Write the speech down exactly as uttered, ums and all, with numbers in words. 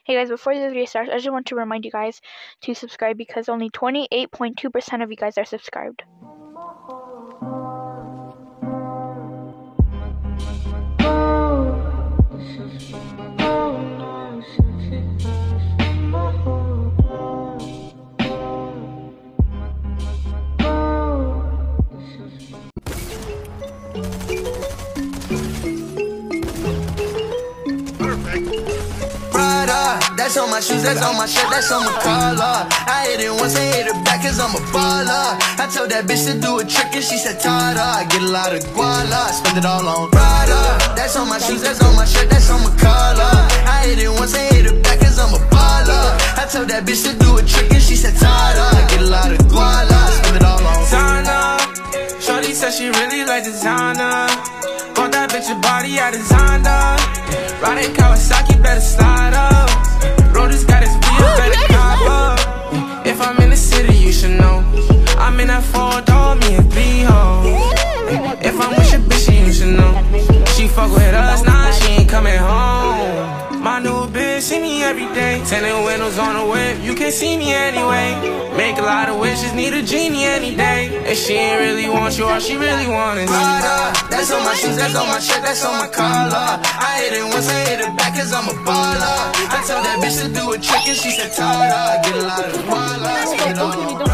Hey guys, before this video starts, I just want to remind you guys to subscribe because only twenty-eight point two percent of you guys are subscribed. That's on my shoes, that's on my shirt, that's on my collar. I hit it once, I hit it back cause I'm a baller. I told that bitch to do a trick and she said Tada. I get a lot of guala, spend it all on Prada. That's on my shoes, that's on my shirt, that's on my collar. I hit it once, I hit it back cause I'm a baller. I told that bitch to do a trick and she said Tada. I get a lot of guala, spend it all on Tana. Shorty said she really like designer. Bought that bitch a body I designed her. Riding Kawasaki, better slide up. Rollers got his wheel, better cop up. If I'm in the city, you should know. I'm in that four door, me and three hoes. If I'm with your bitch, you should know. She fuck with us, nah, she ain't coming home. My new bitch see me every day. Tinted windows on the whip, you can't see me anyway. Make a lot of wishes, need a genie any day. And she ain't really want you, all she really want is Prada. That's on my shoes, that's on my shirt, that's on my collar. I hit it once, I hit it back cause I'm a baller. I told that bitch to do a trick and she said Tada. I get a lot of guala, spend it all on